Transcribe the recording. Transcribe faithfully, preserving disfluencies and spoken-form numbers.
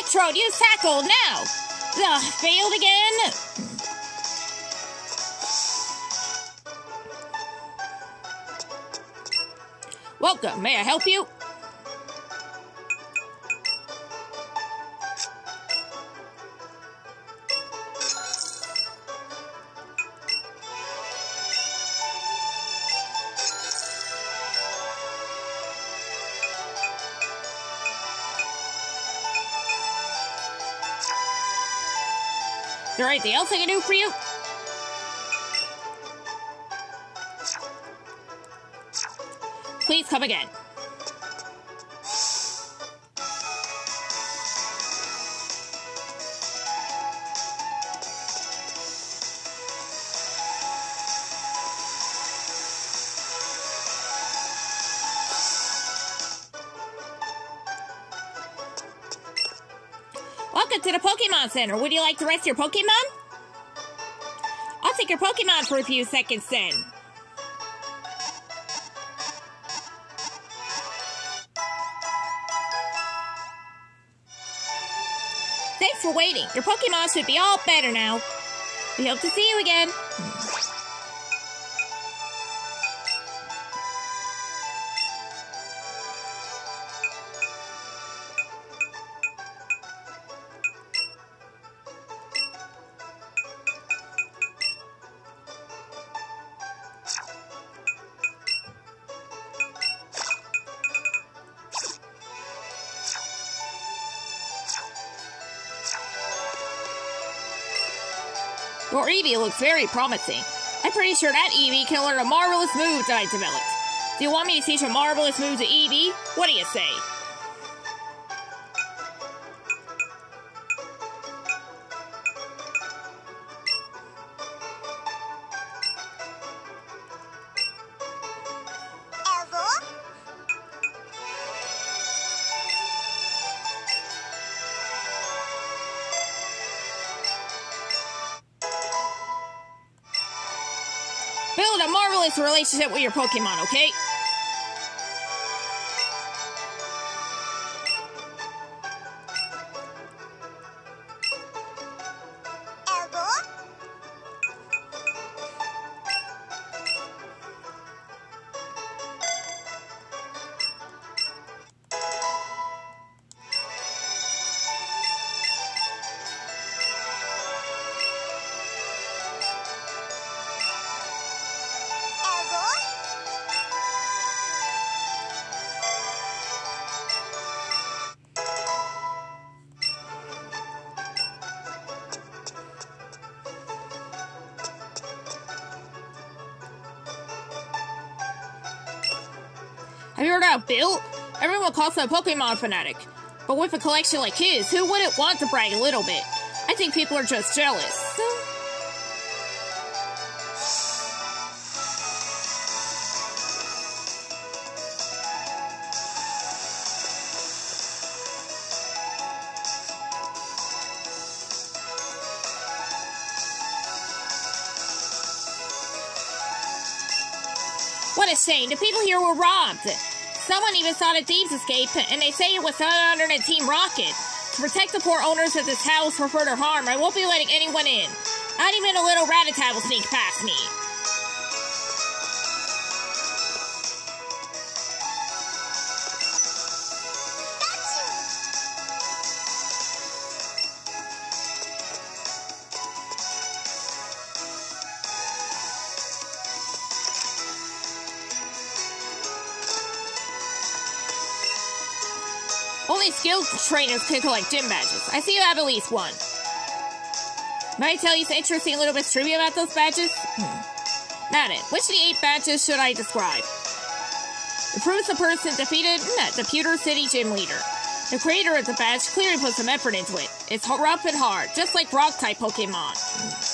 Electrode, use tackle, now! Ugh, failed again? Welcome, may I help you? Is there anything else I can do for you? Please come again. Welcome to the Pokémon Center. Would you like to rest your Pokémon? I'll take your Pokémon for a few seconds then. Thanks for waiting. Your Pokémon should be all better now. We hope to see you again. Your Eevee looks very promising. I'm pretty sure that Eevee can learn a marvelous move that I developed. Do you want me to teach a marvelous move to Eevee? What do you say? Build a marvelous relationship with your Pokémon, okay? Have you heard about Bill? Everyone calls him a Pokemon fanatic. But with a collection like his, who wouldn't want to brag a little bit? I think people are just jealous. What a shame, the people here were robbed. Someone even saw the thieves escape, and they say it was done under the Team Rocket. To protect the poor owners of this house from further harm, I won't be letting anyone in. Not even a little Rattata will sneak past me. Only skilled trainers can collect gym badges. I see you have at least one. May I tell you some interesting little bit trivia about those badges? Hmm. Not it. Which of the eight badges should I describe? It proves the person defeated the Pewter City gym leader. The creator of the badge clearly put some effort into it. It's rough and hard, just like rock-type Pokemon. Hmm.